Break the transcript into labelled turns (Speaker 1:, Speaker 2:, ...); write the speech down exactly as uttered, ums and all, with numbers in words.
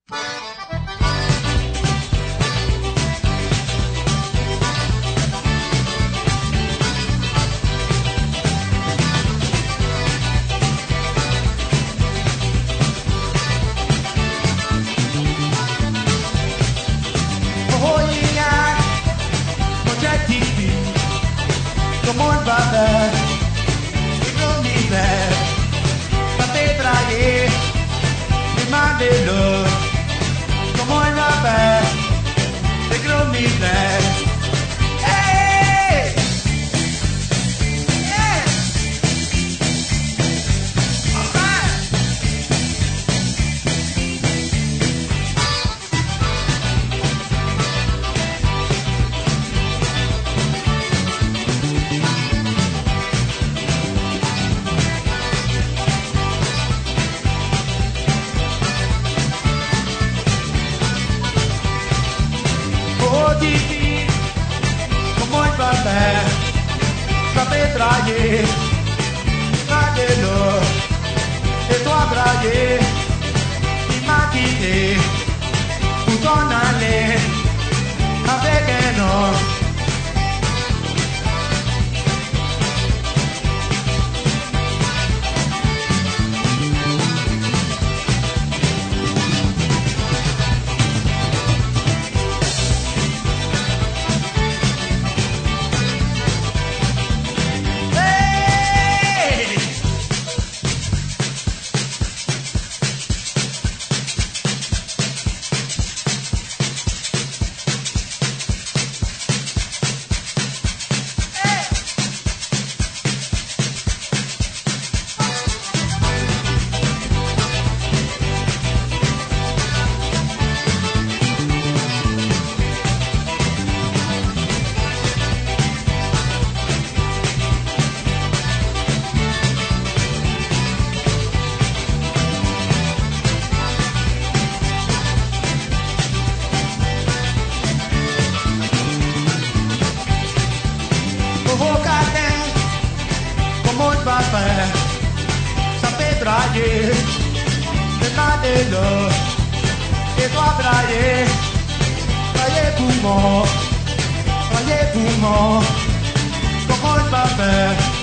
Speaker 1: Come on, brother, we don't need that. But they try it, demand it, love. Come on, brother, they don't need that. Hey! Yeah! All right! Sapete trarre, fatelo, e tu avrai, immagini, utonale, avegano. Sapete trarre, fatelo, e tu avrai, fai fumo, fai fumo, come il papà.